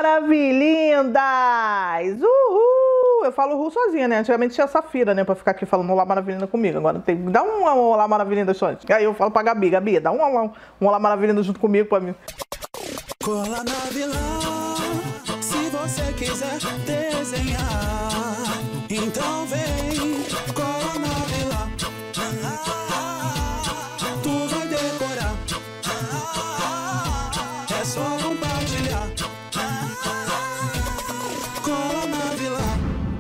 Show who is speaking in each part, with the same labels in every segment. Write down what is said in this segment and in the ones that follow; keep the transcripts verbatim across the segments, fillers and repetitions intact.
Speaker 1: maravilhindas! Uhul! Eu falo Uhul sozinha, né? Antigamente tinha a Safira, né? Pra ficar aqui falando Olá Maravilhinda comigo. Agora tem que dar um Olá Maravilhinda só. Aí eu falo pra Gabi, Gabi, dá um Olá, um Olá Maravilhinda junto comigo pra mim.
Speaker 2: Cola na vilão, se você quiser desenhar, então vem, cola na vilão, tu vai decorar, é só compartilhar, cola na vilão.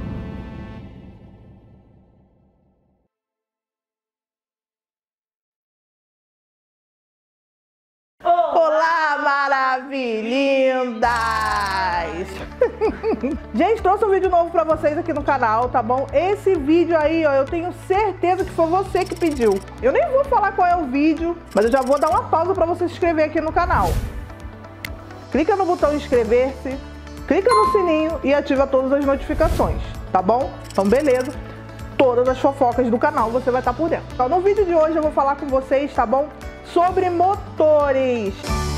Speaker 1: Olá, maravilhindas! Gente, trouxe um vídeo novo pra vocês aqui no canal, tá bom? Esse vídeo aí, ó, eu tenho certeza que foi você que pediu. Eu nem vou falar qual é o vídeo, mas eu já vou dar uma pausa pra você se inscrever aqui no canal. Clica no botão inscrever-se, clica no sininho e ativa todas as notificações, tá bom? Então, beleza. Todas as fofocas do canal você vai estar por dentro. Então, no vídeo de hoje eu vou falar com vocês, tá bom? Sobre motores.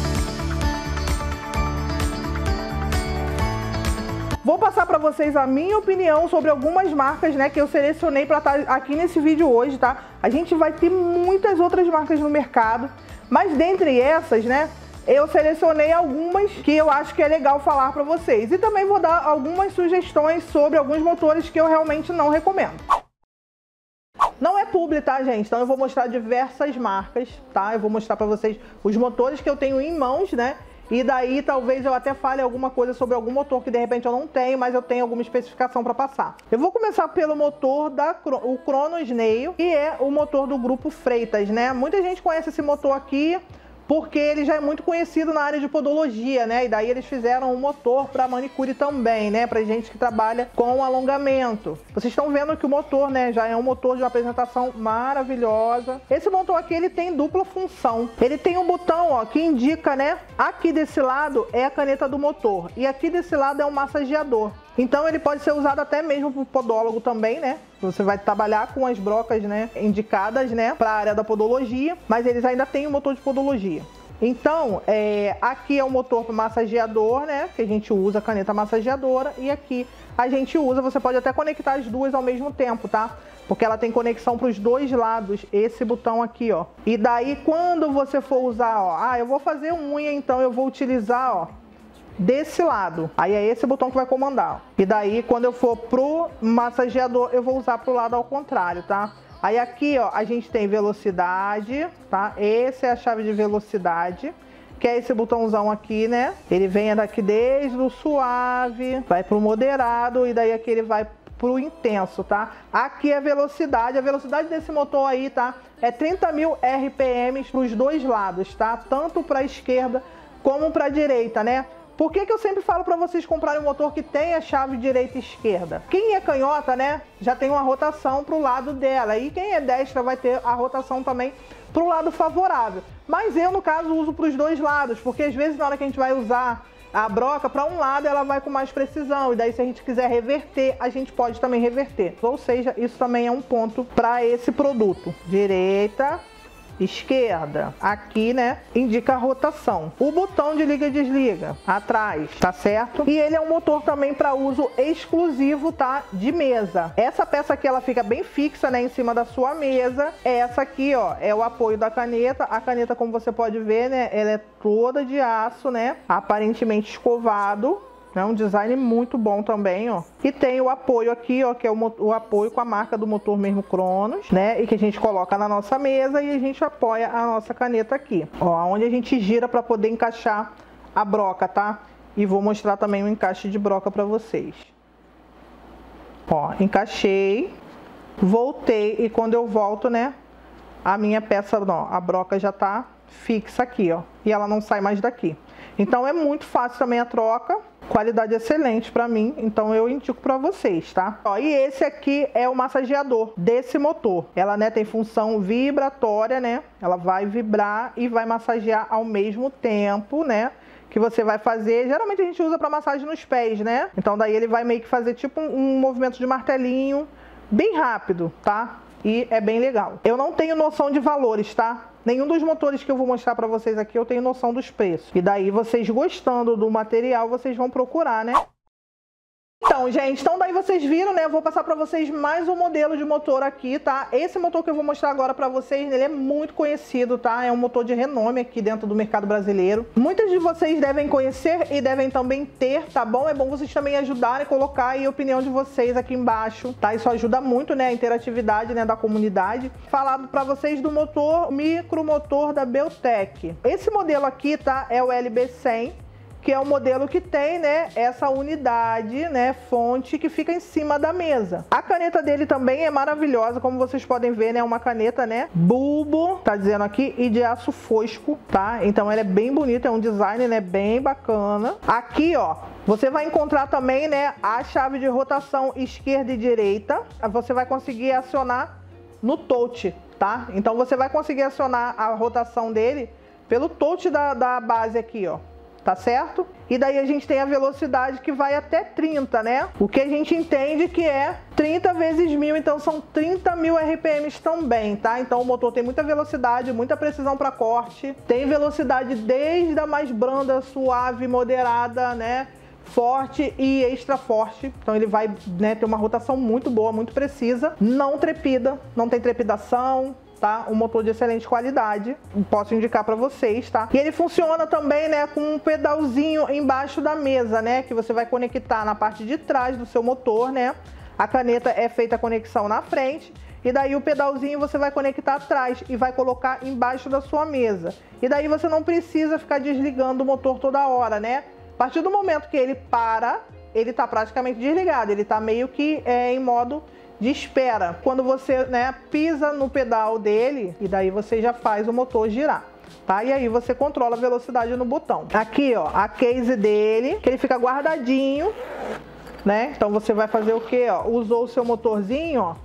Speaker 1: Vou passar para vocês a minha opinião sobre algumas marcas, né, que eu selecionei para estar aqui nesse vídeo hoje, tá? A gente vai ter muitas outras marcas no mercado, mas dentre essas, né, eu selecionei algumas que eu acho que é legal falar para vocês. E também vou dar algumas sugestões sobre alguns motores que eu realmente não recomendo. Não é publi, tá, gente? Então eu vou mostrar diversas marcas, tá? Eu vou mostrar pra vocês os motores que eu tenho em mãos, né? E daí talvez eu até fale alguma coisa sobre algum motor que de repente eu não tenho, mas eu tenho alguma especificação para passar. Eu vou começar pelo motor da o Cronos Nail, que é o motor do grupo Freitas, né? Muita gente conhece esse motor aqui porque ele já é muito conhecido na área de podologia, né? E daí eles fizeram um motor para manicure também, né? Pra gente que trabalha com alongamento. Vocês estão vendo que o motor, né, já é um motor de uma apresentação maravilhosa. Esse motor aqui, ele tem dupla função. Ele tem um botão, ó, que indica, né? Aqui desse lado é a caneta do motor e aqui desse lado é um massageador. Então ele pode ser usado até mesmo para o podólogo também, né? Você vai trabalhar com as brocas, né, indicadas, né, para a área da podologia, mas eles ainda têm o motor de podologia. Então, é, aqui é o motor para massageador, né, que a gente usa a caneta massageadora, e aqui a gente usa, você pode até conectar as duas ao mesmo tempo, tá? Porque ela tem conexão para os dois lados, esse botão aqui, ó. E daí, quando você for usar, ó, ah, eu vou fazer unha, então eu vou utilizar, ó, desse lado, aí é esse botão que vai comandar, ó. E daí quando eu for pro massageador eu vou usar pro lado ao contrário, tá? Aí aqui, ó, a gente tem velocidade, tá? Essa é a chave de velocidade, que é esse botãozão aqui, né? Ele vem daqui desde o suave, vai pro moderado e daí aqui ele vai pro intenso, tá? Aqui é a velocidade, a velocidade desse motor aí, tá? É trinta mil R P M pros dois lados, tá? Tanto pra esquerda como pra direita, né? Por que que eu sempre falo para vocês comprarem um motor que tem a chave direita e esquerda? Quem é canhota, né, já tem uma rotação para o lado dela. E quem é destra vai ter a rotação também para o lado favorável. Mas eu, no caso, uso para os dois lados, porque às vezes na hora que a gente vai usar a broca, para um lado ela vai com mais precisão. E daí se a gente quiser reverter, a gente pode também reverter. Ou seja, isso também é um ponto para esse produto. Direita, esquerda, aqui, né, indica a rotação. O botão de liga e desliga atrás, tá certo? E ele é um motor também para uso exclusivo, tá, de mesa. Essa peça aqui ela fica bem fixa, né, em cima da sua mesa. Essa aqui, ó, é o apoio da caneta. A caneta, como você pode ver, né, ela é toda de aço, né, aparentemente escovado. É um design muito bom também, ó. E tem o apoio aqui, ó, que é o, o apoio com a marca do motor mesmo Cronos, né? E que a gente coloca na nossa mesa e a gente apoia a nossa caneta aqui. Ó, onde a gente gira para poder encaixar a broca, tá? E vou mostrar também o encaixe de broca para vocês. Ó, encaixei, voltei e quando eu volto, né? A minha peça, ó, a broca já tá fixa aqui, ó. E ela não sai mais daqui. Então é muito fácil também a troca, qualidade excelente para mim, então eu indico para vocês, tá? Ó, e esse aqui é o massageador desse motor. Ela, né, tem função vibratória, né? Ela vai vibrar e vai massagear ao mesmo tempo, né? Que você vai fazer, geralmente a gente usa para massagem nos pés, né? Então daí ele vai meio que fazer tipo um, um movimento de martelinho, bem rápido, tá? E é bem legal. Eu não tenho noção de valores, tá? Nenhum dos motores que eu vou mostrar para vocês aqui eu tenho noção dos preços. E daí vocês gostando do material, vocês vão procurar, né? Então, gente, então daí vocês viram, né? Eu vou passar para vocês mais um modelo de motor aqui, tá? Esse motor que eu vou mostrar agora para vocês, ele é muito conhecido, tá? É um motor de renome aqui dentro do mercado brasileiro. Muitos de vocês devem conhecer e devem também ter, tá bom? É bom vocês também ajudarem a colocar aí a opinião de vocês aqui embaixo, tá? Isso ajuda muito, né? A interatividade, né? Da comunidade. Falado para vocês do motor, micromotor da Beltec. Esse modelo aqui, tá? É o L B cem. Que é o modelo que tem, né, essa unidade, né, fonte que fica em cima da mesa. A caneta dele também é maravilhosa, como vocês podem ver, né, uma caneta, né, bulbo, tá dizendo aqui, e de aço fosco, tá? Então ela é bem bonita, é um design, né, bem bacana. Aqui, ó, você vai encontrar também, né, a chave de rotação esquerda e direita. Você vai conseguir acionar no touch, tá? Então você vai conseguir acionar a rotação dele pelo touch da, da base aqui, ó. Tá certo? E daí a gente tem a velocidade que vai até trinta, né? O que a gente entende que é trinta vezes mil, então são trinta mil R P Ms também, tá? Então o motor tem muita velocidade, muita precisão para corte, tem velocidade desde a mais branda, suave, moderada, né? Forte e extra forte, então ele vai, né, ter uma rotação muito boa, muito precisa, não trepida, não tem trepidação, tá? Um motor de excelente qualidade, posso indicar para vocês, tá? E ele funciona também, né, com um pedalzinho embaixo da mesa, né, que você vai conectar na parte de trás do seu motor, né? A caneta é feita a conexão na frente e daí o pedalzinho você vai conectar atrás e vai colocar embaixo da sua mesa. E daí você não precisa ficar desligando o motor toda hora, né? A partir do momento que ele para, ele tá praticamente desligado, ele tá meio que é, em modo de espera. Quando você, né, pisa no pedal dele, e daí você já faz o motor girar, tá? E aí você controla a velocidade no botão. Aqui, ó, a case dele, que ele fica guardadinho, né? Então você vai fazer o que, ó? Usou o seu motorzinho, ó.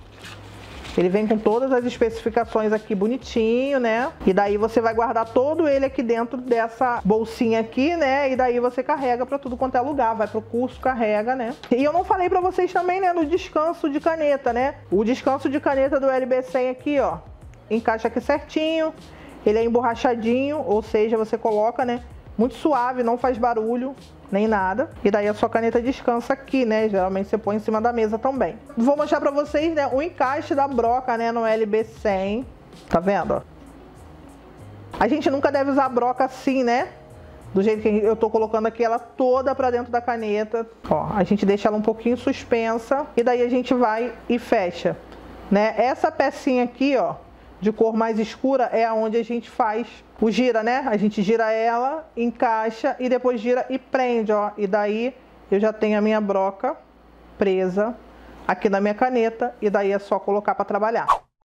Speaker 1: Ele vem com todas as especificações aqui bonitinho, né? E daí você vai guardar todo ele aqui dentro dessa bolsinha aqui, né? E daí você carrega para tudo quanto é lugar, vai pro curso, carrega, né? E eu não falei para vocês também, né, no descanso de caneta, né? O descanso de caneta do L B cem aqui, ó, encaixa aqui certinho. Ele é emborrachadinho, ou seja, você coloca, né, muito suave, não faz barulho, nem nada. E daí a sua caneta descansa aqui, né? Geralmente você põe em cima da mesa também. Vou mostrar pra vocês, né, o encaixe da broca, né, no L B cem. Tá vendo, ó? A gente nunca deve usar a broca assim, né? Do jeito que eu tô colocando aqui ela toda pra dentro da caneta. Ó, a gente deixa ela um pouquinho suspensa e daí a gente vai e fecha, né? Essa pecinha aqui, ó, de cor mais escura é aonde a gente faz o gira, né? A gente gira ela, encaixa e depois gira e prende, ó. E daí eu já tenho a minha broca presa aqui na minha caneta e daí é só colocar para trabalhar.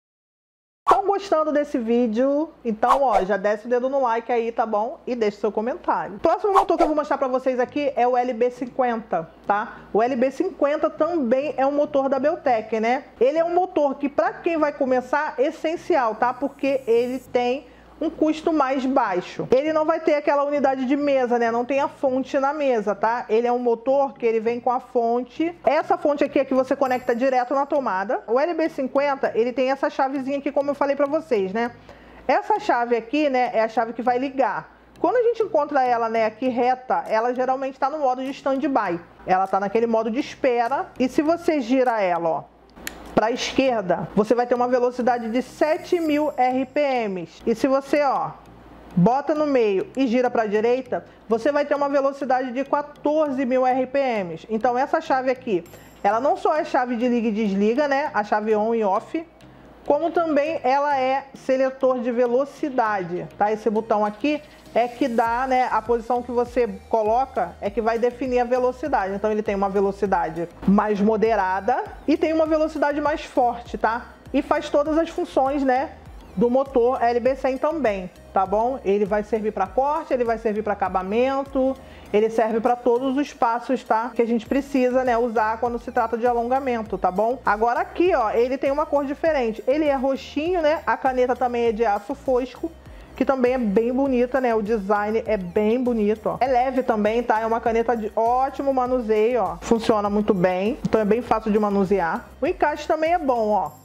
Speaker 1: Estão gostando desse vídeo? Então, ó, já desce o dedo no like aí, tá bom? E deixa seu comentário. O próximo motor que eu vou mostrar pra vocês aqui é o L B cinquenta, tá? O L B cinquenta também é um motor da Beltec, né? Ele é um motor que, pra quem vai começar, é essencial, tá? Porque ele tem um custo mais baixo. Ele não vai ter aquela unidade de mesa, né? Não tem a fonte na mesa, tá? Ele é um motor que ele vem com a fonte. Essa fonte aqui é que você conecta direto na tomada. O L B cinquenta, ele tem essa chavezinha aqui, como eu falei pra vocês, né? Essa chave aqui, né, é a chave que vai ligar. Quando a gente encontra ela, né, aqui reta, ela geralmente está no modo de stand-by. Ela está naquele modo de espera. E se você gira ela, ó, para a esquerda, você vai ter uma velocidade de sete mil R P Ms. E se você, ó, bota no meio e gira para a direita, você vai ter uma velocidade de quatorze mil R P Ms. Então essa chave aqui, ela não só é chave de liga e desliga, né, a chave on e off, como também ela é seletor de velocidade, tá? Esse botão aqui é que dá, né, a posição que você coloca é que vai definir a velocidade. Então ele tem uma velocidade mais moderada e tem uma velocidade mais forte, tá? E faz todas as funções, né, do motor L B cem também, tá bom? Ele vai servir para corte, ele vai servir para acabamento, ele serve para todos os passos, tá? Que a gente precisa, né, usar quando se trata de alongamento, tá bom? Agora aqui, ó, ele tem uma cor diferente. Ele é roxinho, né? A caneta também é de aço fosco, que também é bem bonita, né? O design é bem bonito, ó. É leve também, tá? É uma caneta de ótimo manuseio, ó. Funciona muito bem, então é bem fácil de manusear. O encaixe também é bom, ó.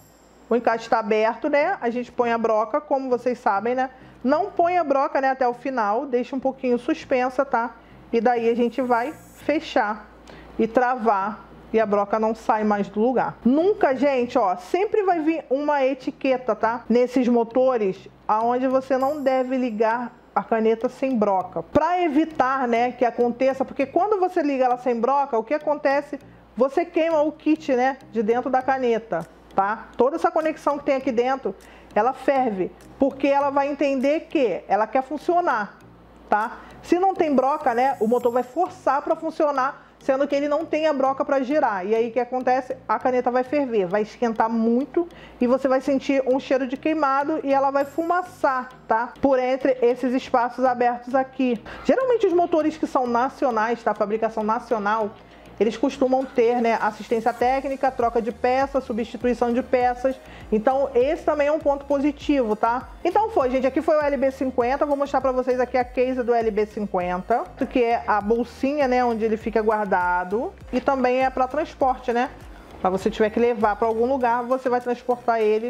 Speaker 1: o encaixe está aberto, né? A gente põe a broca, como vocês sabem, né? Não põe a broca, né, até o final, deixa um pouquinho suspensa, tá? E daí a gente vai fechar e travar e a broca não sai mais do lugar. Nunca, gente, ó, sempre vai vir uma etiqueta, tá? Nesses motores, aonde você não deve ligar a caneta sem broca. Para evitar, né, que aconteça, porque quando você liga ela sem broca, o que acontece? Você queima o kit, né, de dentro da caneta, tá? Toda essa conexão que tem aqui dentro, ela ferve, porque ela vai entender que ela quer funcionar, tá? Se não tem broca, né, o motor vai forçar para funcionar, sendo que ele não tem a broca para girar. E aí o que acontece? A caneta vai ferver, vai esquentar muito e você vai sentir um cheiro de queimado e ela vai fumaçar, tá? Por entre esses espaços abertos aqui. Geralmente os motores que são nacionais, tá? Fabricação nacional, eles costumam ter, né, assistência técnica, troca de peças, substituição de peças. Então, esse também é um ponto positivo, tá? Então foi, gente, aqui foi o L B cinquenta. Vou mostrar pra vocês aqui a case do L B cinquenta, que é a bolsinha, né, onde ele fica guardado. E também é para transporte, né? Pra você tiver que levar para algum lugar, você vai transportar ele.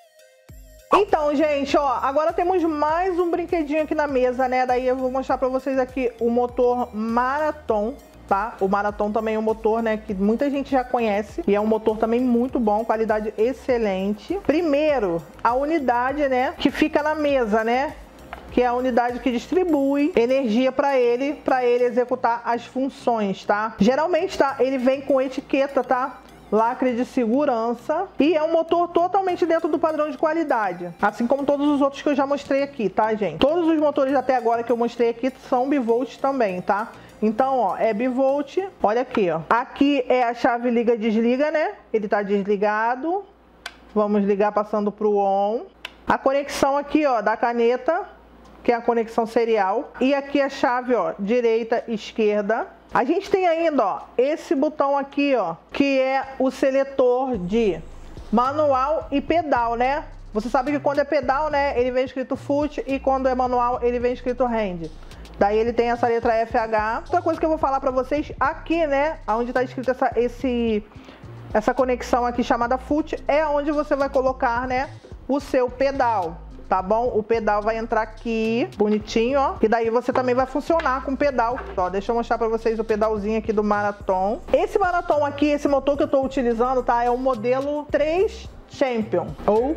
Speaker 1: Então, gente, ó, agora temos mais um brinquedinho aqui na mesa, né? Daí eu vou mostrar pra vocês aqui o motor Marathon. Tá? O Marathon também é um motor, né, que muita gente já conhece e é um motor também muito bom, qualidade excelente. Primeiro, a unidade, né, que fica na mesa, né, que é a unidade que distribui energia para ele, para ele executar as funções, tá? Geralmente, tá, ele vem com etiqueta, tá? Lacre de segurança e é um motor totalmente dentro do padrão de qualidade, assim como todos os outros que eu já mostrei aqui, tá, gente? Todos os motores até agora que eu mostrei aqui são bivolt também, tá? Então, ó, é bivolt, olha aqui, ó. Aqui é a chave liga-desliga, né? Ele tá desligado. Vamos ligar passando pro on. A conexão aqui, ó, da caneta, que é a conexão serial. E aqui a chave, ó, direita, esquerda. A gente tem ainda, ó, esse botão aqui, ó, que é o seletor de manual e pedal, né? Você sabe que quando é pedal, né, ele vem escrito foot e quando é manual, ele vem escrito hand. Daí ele tem essa letra F H. Outra coisa que eu vou falar pra vocês aqui, né, onde tá escrito essa, esse, essa conexão aqui chamada foot, é onde você vai colocar, né, o seu pedal, tá bom? O pedal vai entrar aqui, bonitinho, ó. E daí você também vai funcionar com o pedal. Ó, deixa eu mostrar pra vocês o pedalzinho aqui do Marathon. Esse Marathon aqui, esse motor que eu tô utilizando, tá, é o modelo três Champion. Ou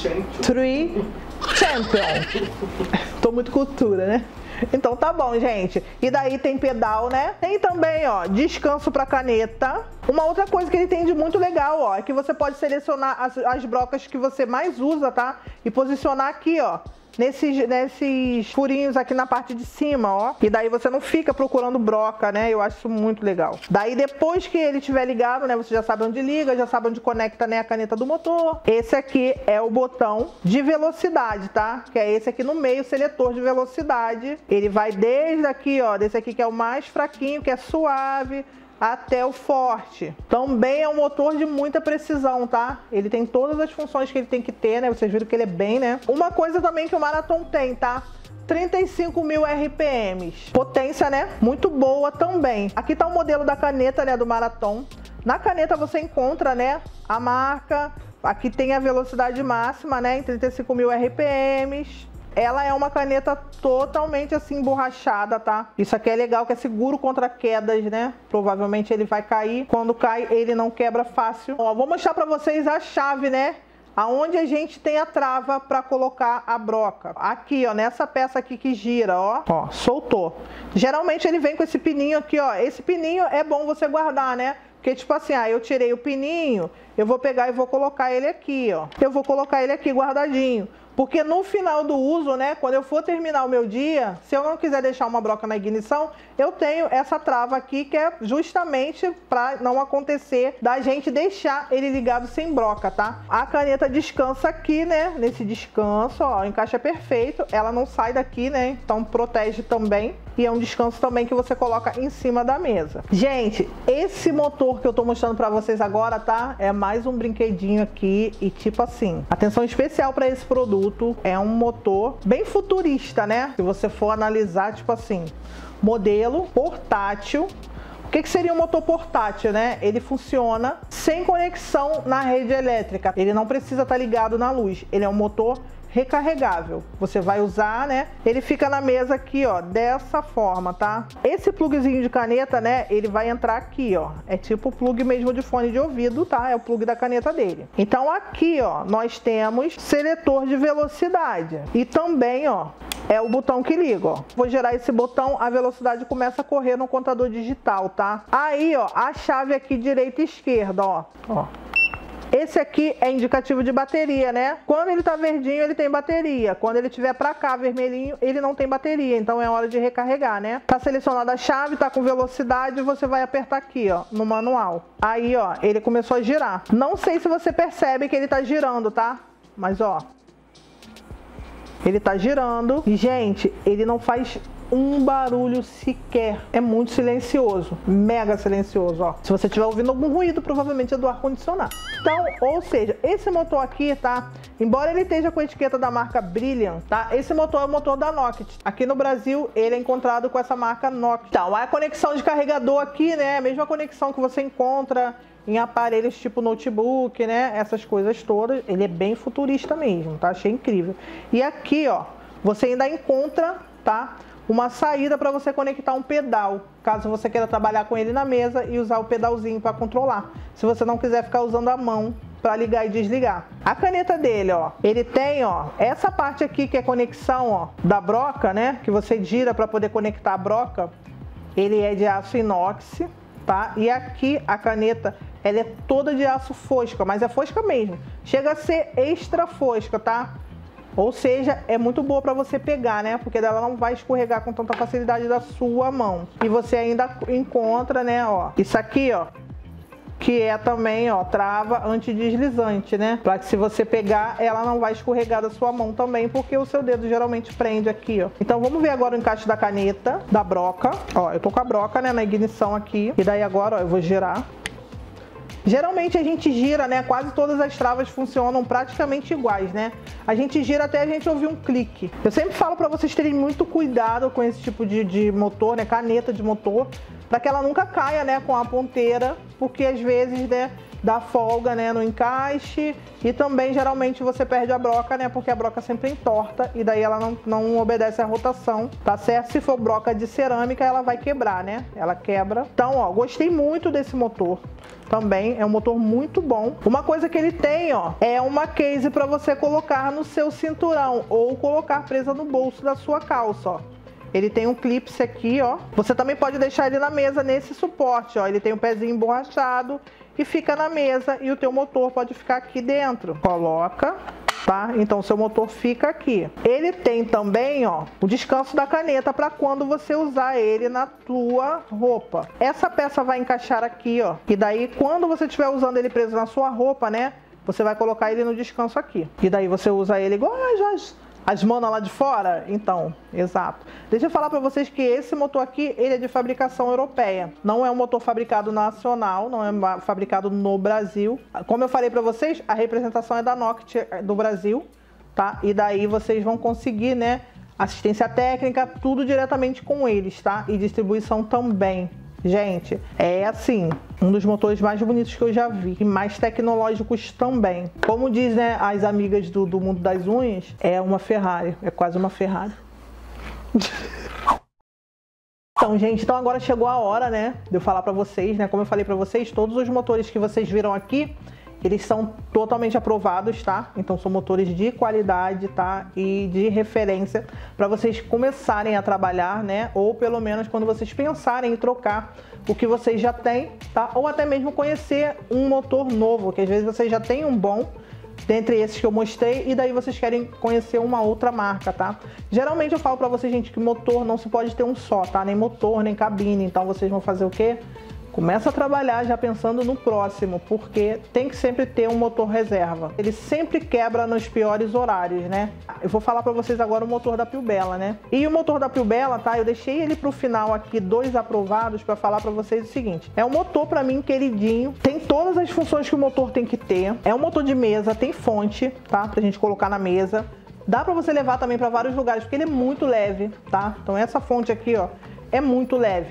Speaker 1: três Champion. Tô muito cultura, né? Então tá bom, gente. E daí tem pedal, né? Tem também, ó, descanso pra caneta. Uma outra coisa que ele tem de muito legal, ó, é que você pode selecionar as, as brocas que você mais usa, tá? E posicionar aqui, ó, nesses, nesses furinhos aqui na parte de cima, ó. E daí você não fica procurando broca, né? Eu acho isso muito legal. Daí depois que ele estiver ligado, né? Você já sabe onde liga, já sabe onde conecta, né, a caneta do motor. Esse aqui é o botão de velocidade, tá? Que é esse aqui no meio, seletor de velocidade. Ele vai desde aqui, ó, desse aqui que é o mais fraquinho, que é suave, até o forte. Também é um motor de muita precisão, tá? Ele tem todas as funções que ele tem que ter, né? Vocês viram que ele é bem, né? Uma coisa também que o Marathon tem, tá? trinta e cinco mil R P Ms. Potência, né? Muito boa também. Aqui tá o modelo da caneta, né? Do Marathon. Na caneta você encontra, né? A marca. Aqui tem a velocidade máxima, né? Em trinta e cinco mil R P Ms. Ela é uma caneta totalmente assim borrachada, tá? Isso aqui é legal, que é seguro contra quedas, né? Provavelmente ele vai cair. Quando cai, ele não quebra fácil. Ó, vou mostrar pra vocês a chave, né? Aonde a gente tem a trava pra colocar a broca. Aqui, ó, nessa peça aqui que gira, ó. Ó, soltou. Geralmente ele vem com esse pininho aqui, ó. Esse pininho é bom você guardar, né? Porque, tipo assim, ah, eu tirei o pininho, eu vou pegar e vou colocar ele aqui, ó. Eu vou colocar ele aqui guardadinho. Porque no final do uso, né, quando eu for terminar o meu dia, se eu não quiser deixar uma broca na ignição, eu tenho essa trava aqui que é justamente para não acontecer da gente deixar ele ligado sem broca, tá? A caneta descansa aqui, né, nesse descanso, ó, o encaixe é perfeito, ela não sai daqui, né, então protege também. E é um descanso também que você coloca em cima da mesa. Gente, esse motor que eu tô mostrando pra vocês agora, tá? É mais um brinquedinho aqui e tipo assim, atenção especial pra esse produto. É um motor bem futurista, né? Se você for analisar, tipo assim, modelo portátil, O que, que seria um motor portátil, né? Ele funciona sem conexão na rede elétrica. Ele não precisa estar ligado na luz. Ele é um motor recarregável. Você vai usar, né? Ele fica na mesa aqui, ó, dessa forma, tá? Esse plugzinho de caneta, né? Ele vai entrar aqui, ó. É tipo o plug mesmo de fone de ouvido, tá? É o plug da caneta dele. Então aqui, ó, nós temos seletor de velocidade. E também, ó, é o botão que liga, ó. Vou girar esse botão, a velocidade começa a correr no contador digital, tá? Aí, ó, a chave aqui direita e esquerda, ó. Ó. Esse aqui é indicativo de bateria, né? Quando ele tá verdinho, ele tem bateria. Quando ele tiver pra cá, vermelhinho, ele não tem bateria. Então é hora de recarregar, né? Tá selecionada a chave, tá com velocidade, você vai apertar aqui, ó, no manual. Aí, ó, ele começou a girar. Não sei se você percebe que ele tá girando, tá? Mas, ó, ele tá girando. E, gente, ele não faz um barulho sequer. É muito silencioso, mega silencioso, ó. Se você estiver ouvindo algum ruído, provavelmente é do ar-condicionado. Então, ou seja, esse motor aqui, tá? Embora ele esteja com a etiqueta da marca Brilliant, tá? Esse motor é o motor da Noct. Aqui no Brasil, ele é encontrado com essa marca Noct. Então, a conexão de carregador aqui, né? A mesma conexão que você encontra em aparelhos tipo notebook, né? Essas coisas todas. Ele é bem futurista mesmo, tá? Achei incrível. E aqui, ó, você ainda encontra, tá? Uma saída para você conectar um pedal, caso você queira trabalhar com ele na mesa e usar o pedalzinho para controlar. Se você não quiser ficar usando a mão para ligar e desligar. A caneta dele, ó, ele tem, ó, essa parte aqui que é conexão, ó, da broca, né, que você gira para poder conectar a broca. Ele é de aço inox, tá? E aqui a caneta, ela é toda de aço fosca, mas é fosca mesmo. Chega a ser extra fosca, tá? Ou seja, é muito boa para você pegar, né? Porque ela não vai escorregar com tanta facilidade da sua mão. E você ainda encontra, né, ó, isso aqui, ó, que é também, ó, trava antideslizante, né? Para que se você pegar, ela não vai escorregar da sua mão também, porque o seu dedo geralmente prende aqui, ó. Então vamos ver agora o encaixe da caneta, da broca. Ó, eu tô com a broca, né, na ignição aqui. E daí agora, ó, eu vou girar. Geralmente a gente gira, né? Quase todas as travas funcionam praticamente iguais, né? A gente gira até a gente ouvir um clique. Eu sempre falo para vocês terem muito cuidado com esse tipo de, de motor, né? Caneta de motor, para que ela nunca caia, né? Com a ponteira, porque às vezes, né? Dá folga, né? No encaixe e também geralmente você perde a broca, né? Porque a broca sempre entorta e daí ela não, não obedece à rotação, tá certo? Se for broca de cerâmica, ela vai quebrar, né? Ela quebra. Então, ó, gostei muito desse motor. Também é um motor muito bom. Uma coisa que ele tem, ó, é uma case para você colocar no seu cinturão ou colocar presa no bolso da sua calça, ó. Ele tem um clipe aqui, ó. Você também pode deixar ele na mesa nesse suporte, ó. Ele tem um pezinho emborrachado e fica na mesa e o teu motor pode ficar aqui dentro. Coloca, tá? Então o seu motor fica aqui. Ele tem também, ó, o descanso da caneta para quando você usar ele na tua roupa. Essa peça vai encaixar aqui, ó. E daí quando você estiver usando ele preso na sua roupa, né? Você vai colocar ele no descanso aqui. E daí você usa ele igual as, as manas lá de fora. Então, exato. Deixa eu falar para vocês que esse motor aqui, ele é de fabricação europeia. Não é um motor fabricado nacional, não é fabricado no Brasil. Como eu falei para vocês, a representação é da Noct do Brasil, tá? E daí vocês vão conseguir, né, assistência técnica, tudo diretamente com eles, tá? E distribuição também. Gente, é assim, um dos motores mais bonitos que eu já vi e mais tecnológicos também. Como diz, né, as amigas do, do mundo das unhas, é uma Ferrari, é quase uma Ferrari. Então, gente, então agora chegou a hora, né, de eu falar pra vocês, né, como eu falei pra vocês, todos os motores que vocês viram aqui, eles são totalmente aprovados, tá? Então são motores de qualidade, tá? E de referência para vocês começarem a trabalhar, né? Ou pelo menos quando vocês pensarem em trocar o que vocês já têm, tá? Ou até mesmo conhecer um motor novo, que às vezes vocês já têm um bom, dentre esses que eu mostrei, e daí vocês querem conhecer uma outra marca, tá? Geralmente eu falo para vocês, gente, que motor não se pode ter um só, tá? Nem motor, nem cabine. Então vocês vão fazer o quê? Começa a trabalhar já pensando no próximo, porque tem que sempre ter um motor reserva. Ele sempre quebra nos piores horários, né? Eu vou falar pra vocês agora o motor da Pilbella, né? E o motor da Pilbella, tá? Eu deixei ele pro final aqui, dois aprovados, pra falar pra vocês o seguinte. É um motor pra mim queridinho, tem todas as funções que o motor tem que ter. É um motor de mesa, tem fonte, tá? Pra gente colocar na mesa. Dá pra você levar também pra vários lugares, porque ele é muito leve, tá? Então essa fonte aqui, ó, é muito leve.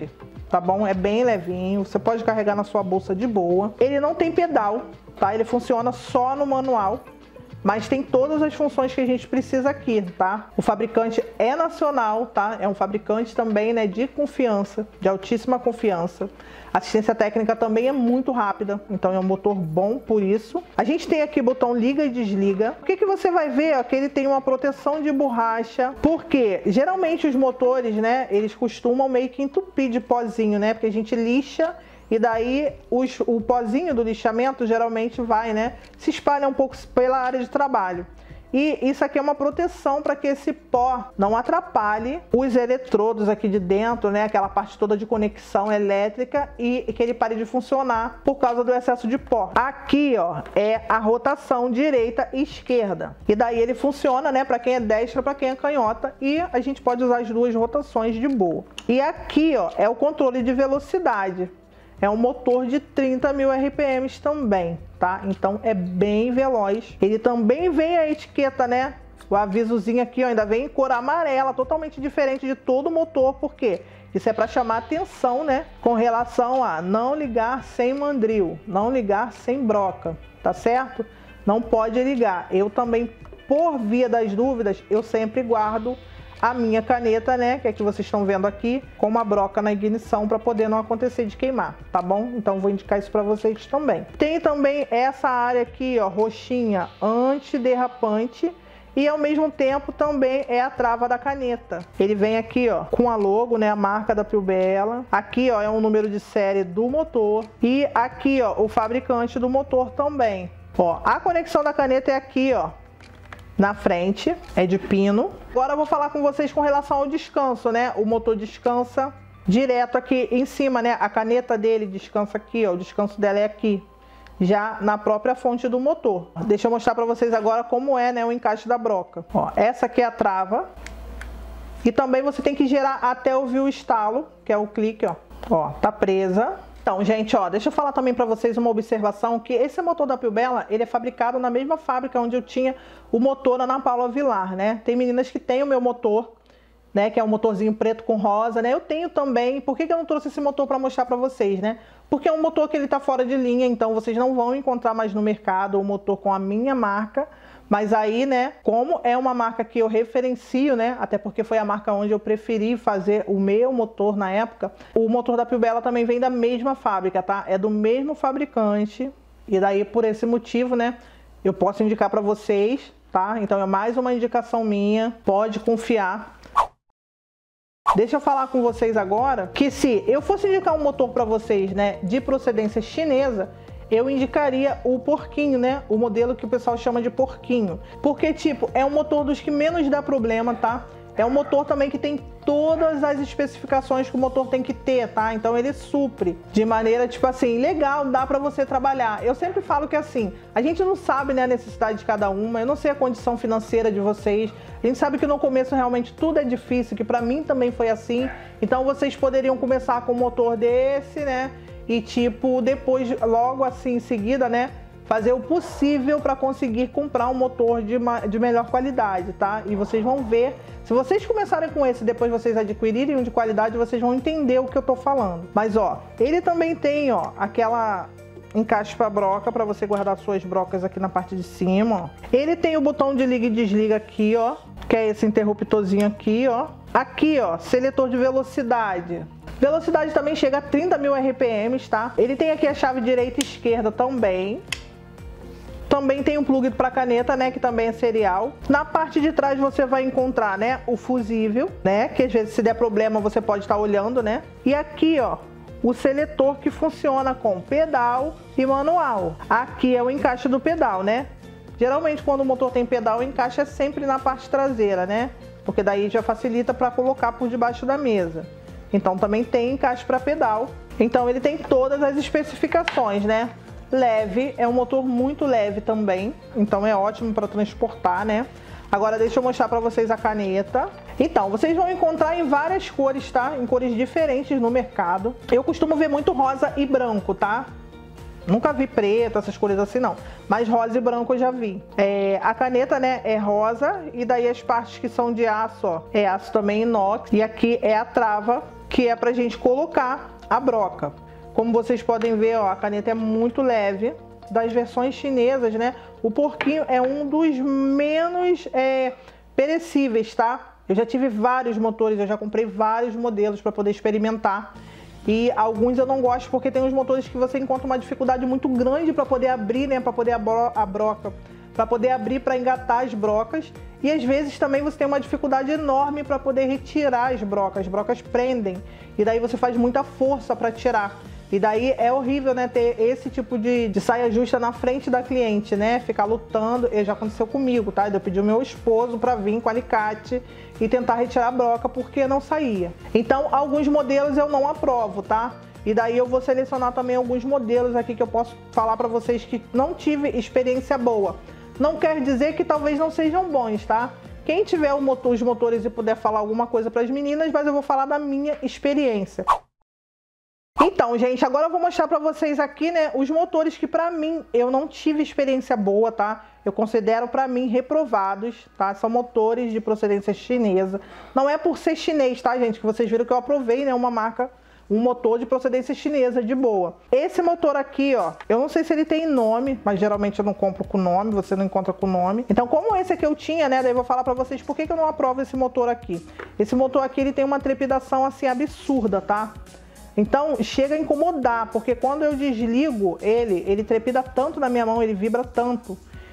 Speaker 1: tá bom? É bem levinho, você pode carregar na sua bolsa de boa. Ele não tem pedal, tá? Ele funciona só no manual, mas tem todas as funções que a gente precisa aqui, tá? O fabricante é nacional, tá? É um fabricante também, né, de confiança, de altíssima confiança. A assistência técnica também é muito rápida, então é um motor bom por isso. A gente tem aqui o botão liga e desliga. O que que você vai ver? Ó, que ele tem uma proteção de borracha, porque geralmente os motores, né, eles costumam meio que entupir de pozinho, né? Porque a gente lixa e daí os, o pozinho do lixamento geralmente vai, né, se espalha um pouco pela área de trabalho. E isso aqui é uma proteção para que esse pó não atrapalhe os eletrodos aqui de dentro, né? Aquela parte toda de conexão elétrica e que ele pare de funcionar por causa do excesso de pó. Aqui, ó, é a rotação direita e esquerda. E daí ele funciona, né? Para quem é destra, para quem é canhota. E a gente pode usar as duas rotações de boa. E aqui, ó, é o controle de velocidade. É um motor de trinta mil R P Ms também, tá? Então é bem veloz. Ele também vem a etiqueta, né? O avisozinho aqui, ó, ainda vem em cor amarela, totalmente diferente de todo motor, porque isso é para chamar atenção, né? Com relação a não ligar sem mandril, não ligar sem broca, tá certo? Não pode ligar. Eu também, por via das dúvidas, eu sempre guardo a minha caneta, né, que é que vocês estão vendo aqui, com uma broca na ignição para poder não acontecer de queimar, tá bom? Então vou indicar isso para vocês também. Tem também essa área aqui, ó, roxinha, antiderrapante, e ao mesmo tempo também é a trava da caneta. Ele vem aqui, ó, com a logo, né, a marca da Piubella. Aqui, ó, é um número de série do motor e aqui, ó, o fabricante do motor também. Ó, a conexão da caneta é aqui, ó, na frente, é de pino. Agora eu vou falar com vocês com relação ao descanso, né? O motor descansa direto aqui em cima, né? A caneta dele descansa aqui, ó. O descanso dela é aqui, já na própria fonte do motor. Deixa eu mostrar para vocês agora como é, né, o encaixe da broca. Ó, essa aqui é a trava. E também você tem que girar até ouvir o estalo, que é o clique, ó. Ó, tá presa. Então, gente, ó, deixa eu falar também para vocês uma observação, que esse motor da Piubella, ele é fabricado na mesma fábrica onde eu tinha o motor na Ana Paula Vilar, né? Tem meninas que têm o meu motor, né, que é um motorzinho preto com rosa, né? Eu tenho também. Por que que eu não trouxe esse motor para mostrar para vocês, né? Porque é um motor que ele tá fora de linha, então vocês não vão encontrar mais no mercado o motor com a minha marca. Mas aí, né, como é uma marca que eu referencio, né, até porque foi a marca onde eu preferi fazer o meu motor na época, o motor da Piubella também vem da mesma fábrica, tá? É do mesmo fabricante, e daí por esse motivo, né, eu posso indicar para vocês, tá? Então é mais uma indicação minha, pode confiar. Deixa eu falar com vocês agora que se eu fosse indicar um motor para vocês, né, de procedência chinesa, eu indicaria o porquinho, né? O modelo que o pessoal chama de porquinho. Porque, tipo, é um motor dos que menos dá problema, tá? É um motor também que tem todas as especificações que o motor tem que ter, tá? Então ele supre de maneira, tipo assim, legal, dá pra você trabalhar. Eu sempre falo que assim, a gente não sabe, né, a necessidade de cada uma, eu não sei a condição financeira de vocês. A gente sabe que no começo realmente tudo é difícil, que pra mim também foi assim. Então vocês poderiam começar com um motor desse, né? E tipo, depois, logo assim em seguida, né, fazer o possível para conseguir comprar um motor de, de melhor qualidade, tá? E vocês vão ver, se vocês começarem com esse e depois vocês adquirirem um de qualidade, vocês vão entender o que eu tô falando. Mas ó, ele também tem, ó, aquela encaixe para broca, para você guardar suas brocas aqui na parte de cima, ó. Ele tem o botão de liga e desliga aqui, ó, que é esse interruptorzinho aqui, ó. Aqui, ó, seletor de velocidade. Velocidade também chega a trinta mil R P Ms, tá? Ele tem aqui a chave direita e esquerda também. Também tem um plug para caneta, né, que também é serial. Na parte de trás você vai encontrar, né, o fusível, né, que às vezes se der problema você pode estar olhando, né? E aqui, ó, o seletor que funciona com pedal e manual. Aqui é o encaixe do pedal, né? Geralmente quando o motor tem pedal, o encaixe é sempre na parte traseira, né? Porque daí já facilita para colocar por debaixo da mesa. Então também tem encaixe para pedal. Então ele tem todas as especificações, né? Leve, é um motor muito leve também, então é ótimo para transportar, né? Agora deixa eu mostrar para vocês a caneta. Então, vocês vão encontrar em várias cores, tá? Em cores diferentes no mercado. Eu costumo ver muito rosa e branco, tá? Nunca vi preto, essas cores assim não. Mas rosa e branco eu já vi. É, a caneta, né, é rosa. E daí as partes que são de aço, ó, é aço também inox. E aqui é a trava, que é pra gente colocar a broca. Como vocês podem ver, ó, a caneta é muito leve. Das versões chinesas, né? O porquinho é um dos menos é, perecíveis, tá? Eu já tive vários motores, eu já comprei vários modelos para poder experimentar. E alguns eu não gosto porque tem uns motores que você encontra uma dificuldade muito grande para poder abrir, né? Para poder a, bro a broca, para poder abrir, para engatar as brocas. E às vezes também você tem uma dificuldade enorme para poder retirar as brocas. As brocas prendem e daí você faz muita força para tirar. E daí é horrível, né, ter esse tipo de, de saia justa na frente da cliente, né? Ficar lutando, e já aconteceu comigo, tá? Eu pedi o meu esposo para vir com alicate e tentar retirar a broca porque não saía. Então, alguns modelos eu não aprovo, tá? E daí eu vou selecionar também alguns modelos aqui que eu posso falar para vocês que não tive experiência boa. Não quer dizer que talvez não sejam bons, tá? Quem tiver o motor, os motores e puder falar alguma coisa para as meninas, mas eu vou falar da minha experiência. Então, gente, agora eu vou mostrar pra vocês aqui, né, os motores que pra mim eu não tive experiência boa, tá? Eu considero pra mim reprovados, tá? São motores de procedência chinesa. Não é por ser chinês, tá, gente? Que vocês viram que eu aprovei, né, uma marca, um motor de procedência chinesa, de boa. Esse motor aqui, ó, eu não sei se ele tem nome, mas geralmente eu não compro com nome, você não encontra com nome. Então, como esse aqui eu tinha, né, daí eu vou falar pra vocês por que que eu não aprovo esse motor aqui. Esse motor aqui, ele tem uma trepidação, assim, absurda, tá? Então, chega a incomodar, porque quando eu desligo ele, ele trepida tanto na minha mão, ele vibra tanto,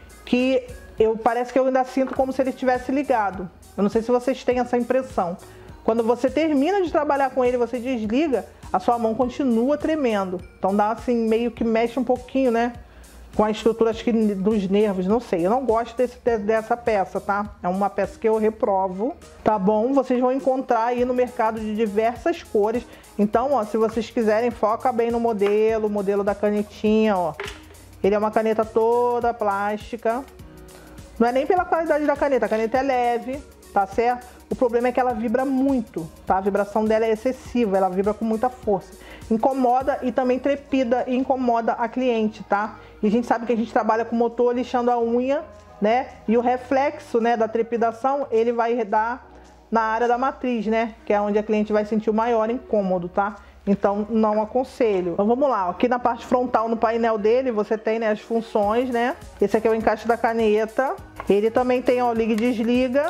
Speaker 1: que eu, parece que eu ainda sinto como se ele estivesse ligado. Eu não sei se vocês têm essa impressão. Quando você termina de trabalhar com ele, você desliga, a sua mão continua tremendo. Então dá assim, meio que mexe um pouquinho, né? Com a estrutura, acho que dos nervos, não sei. Eu não gosto desse, dessa peça, tá? É uma peça que eu reprovo, tá bom? Vocês vão encontrar aí no mercado de diversas cores. Então, ó, se vocês quiserem, foca bem no modelo, o modelo da canetinha, ó. Ele é uma caneta toda plástica. Não é nem pela qualidade da caneta, a caneta é leve, tá certo? O problema é que ela vibra muito, tá? A vibração dela é excessiva, ela vibra com muita força. Incomoda e também trepida e incomoda a cliente, tá? E a gente sabe que a gente trabalha com motor lixando a unha, né? E o reflexo, né, da trepidação, ele vai dar na área da matriz, né? Que é onde a cliente vai sentir o maior incômodo, tá? Então, não aconselho. Então, vamos lá. Aqui na parte frontal, no painel dele, você tem, né, as funções, né? Esse aqui é o encaixe da caneta. Ele também tem, ó, liga e desliga.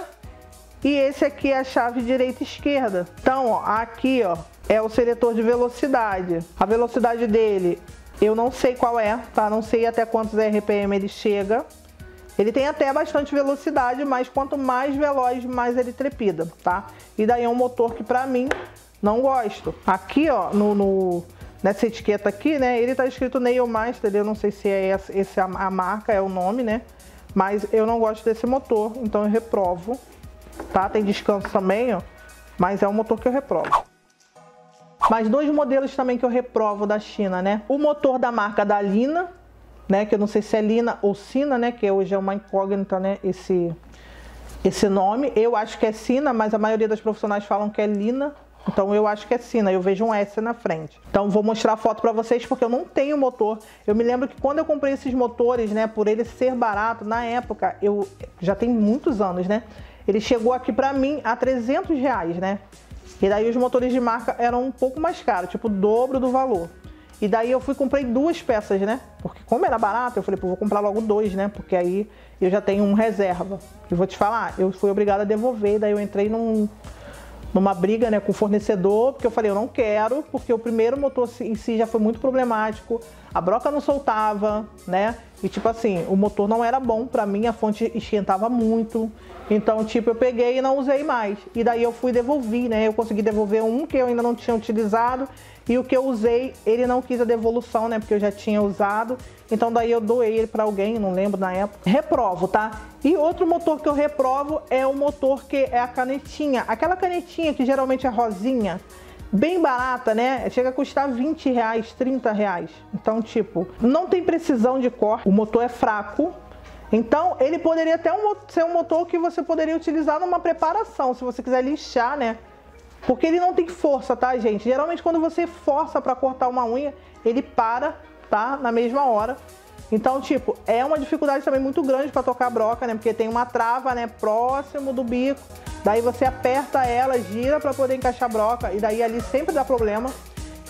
Speaker 1: E esse aqui é a chave direita e esquerda. Então, ó, aqui, ó, é o seletor de velocidade. A velocidade dele, eu não sei qual é, tá? Não sei até quantos R P M ele chega. Ele tem até bastante velocidade, mas quanto mais veloz, mais ele trepida, tá? E daí é um motor que pra mim não gosto. Aqui, ó, no, no, nessa etiqueta aqui, né, ele tá escrito Nail Master, eu não sei se é essa, essa a marca, é o nome, né? Mas eu não gosto desse motor, então eu reprovo, tá? Tem descanso também, ó, mas é um motor que eu reprovo. Mais dois modelos também que eu reprovo da China, né? O motor da marca da Lina, né, que eu não sei se é Lina ou Sina, né, que hoje é uma incógnita, né, esse, esse nome. Eu acho que é Sina, mas a maioria das profissionais falam que é Lina, então eu acho que é Sina, eu vejo um S na frente. Então vou mostrar a foto para vocês porque eu não tenho motor. Eu me lembro que quando eu comprei esses motores, né, por ele ser barato, na época, eu já tem muitos anos, né, ele chegou aqui para mim a trezentos reais, né, e daí os motores de marca eram um pouco mais caros, tipo o dobro do valor. E daí eu fui e comprei duas peças, né? Porque como era barato, eu falei, pô, vou comprar logo dois, né? Porque aí eu já tenho um reserva. E vou te falar, eu fui obrigada a devolver, daí eu entrei num, numa briga, né, com o fornecedor, porque eu falei, eu não quero, porque o primeiro motor em si já foi muito problemático, a broca não soltava, né? E tipo assim, o motor não era bom pra mim, a fonte esquentava muito. Então, tipo, eu peguei e não usei mais. E daí eu fui e devolvi, né? Eu consegui devolver um que eu ainda não tinha utilizado. E o que eu usei, ele não quis a devolução, né? Porque eu já tinha usado. Então daí eu doei ele pra alguém, não lembro na época. Reprovo, tá? E outro motor que eu reprovo é o motor que é a canetinha. Aquela canetinha que geralmente é rosinha, bem barata, né? Chega a custar vinte reais, trinta reais. Então, tipo, não tem precisão de corte. O motor é fraco. Então, ele poderia até um, ser um motor que você poderia utilizar numa preparação, se você quiser lixar, né? Porque ele não tem força, tá, gente? Geralmente, quando você força pra cortar uma unha, ele para, tá? Na mesma hora. Então, tipo, é uma dificuldade também muito grande pra tocar a broca, né? Porque tem uma trava, né, próximo do bico. Daí você aperta ela, gira pra poder encaixar a broca. E daí ali sempre dá problema.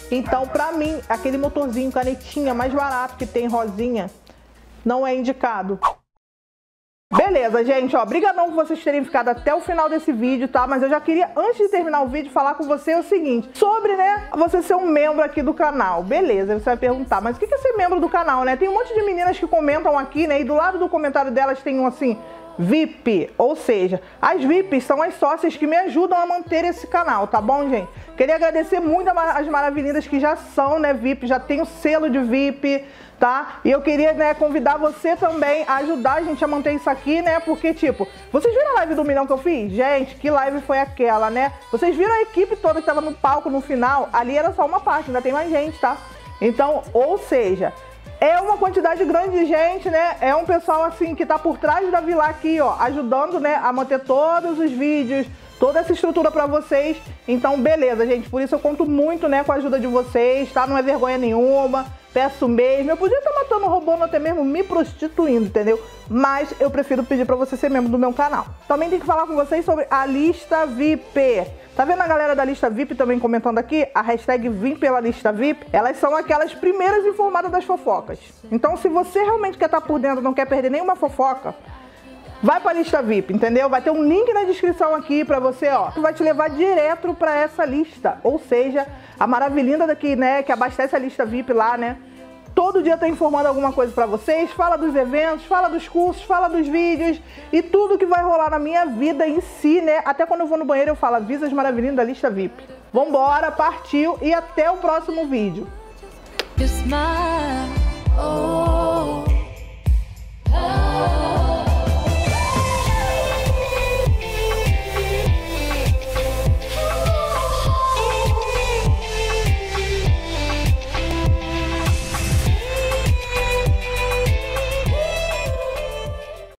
Speaker 1: Então, pra mim, aquele motorzinho canetinha mais barato que tem rosinha não é indicado. Beleza, gente, ó, brigadão por vocês terem ficado até o final desse vídeo, tá? Mas eu já queria, antes de terminar o vídeo, falar com você o seguinte, sobre, né, você ser um membro aqui do canal. Beleza, você vai perguntar, mas o que é ser membro do canal, né? Tem um monte de meninas que comentam aqui, né, e do lado do comentário delas tem um assim, V I P, ou seja, as V I Ps são as sócias que me ajudam a manter esse canal, tá bom, gente? Queria agradecer muito as maravilhindas que já são, né, V I P, já tem o selo de V I P, tá? E eu queria, né, convidar você também a ajudar a gente a manter isso aqui, né? Porque, tipo, vocês viram a live do milhão que eu fiz? Gente, que live foi aquela, né? Vocês viram a equipe toda que tava no palco no final? Ali era só uma parte, ainda tem mais gente, tá? Então, ou seja, é uma quantidade grande de gente, né? É um pessoal, assim, que tá por trás da vila aqui, ó, ajudando, né, a manter todos os vídeos, toda essa estrutura pra vocês. Então, beleza, gente. Por isso eu conto muito, né, com a ajuda de vocês, tá? Não é vergonha nenhuma. Peço mesmo. Eu podia estar matando, roubando, até mesmo me prostituindo, entendeu? Mas eu prefiro pedir pra você ser membro do meu canal. Também tem que falar com vocês sobre a lista V I P. Tá vendo a galera da lista V I P também comentando aqui? A hashtag Vim pela lista V I P. Elas são aquelas primeiras informadas das fofocas. Então, se você realmente quer estar por dentro, não quer perder nenhuma fofoca, vai pra lista V I P, entendeu? Vai ter um link na descrição aqui pra você, ó, que vai te levar direto pra essa lista. Ou seja, a maravilhinda daqui, né, que abastece a lista V I P lá, né, todo dia tá informando alguma coisa pra vocês, fala dos eventos, fala dos cursos, fala dos vídeos e tudo que vai rolar na minha vida em si, né? Até quando eu vou no banheiro eu falo, avisa as maravilhindas da lista V I P. Vambora, partiu e até o próximo vídeo.
Speaker 3: Your smile, oh.